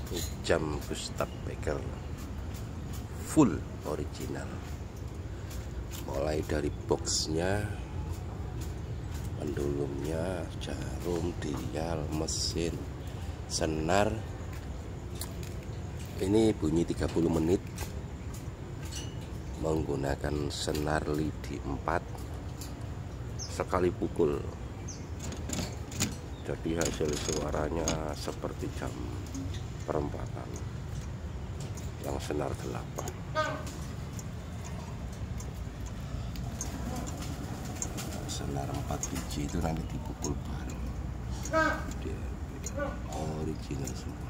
Ini jam Gustav Becker full original, mulai dari boxnya, pendulumnya, jarum, dial, mesin, senar. Ini bunyi 30 menit menggunakan senar lidi 4 sekali pukul. Jadi hasil suaranya seperti jam perempatan yang senar 8. Senar 4 biji itu nanti dipukul bareng. Dia original semua.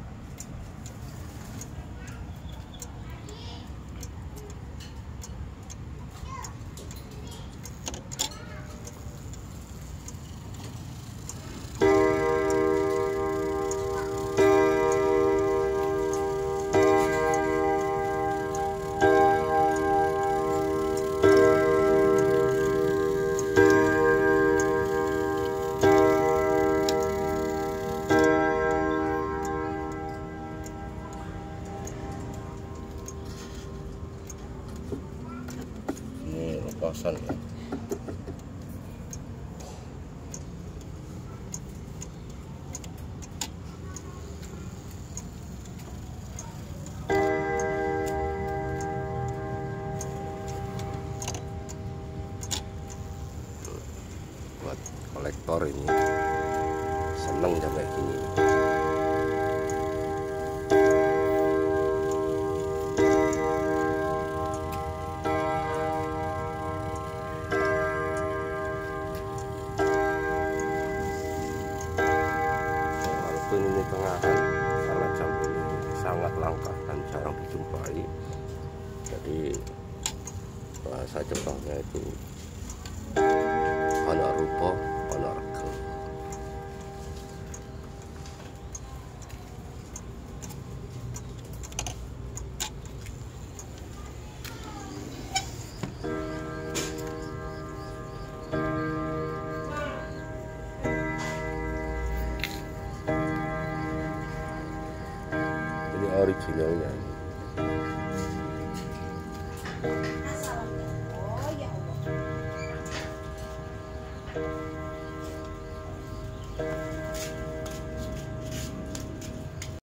Lepasan ya. Buat kolektor ini seneng jam kayak gini. Ini tengahan karena jam ini sangat langka dan jarang dijumpai. Jadi bahasa Jepangnya itu ana rupa ana rega. Ini originalnya.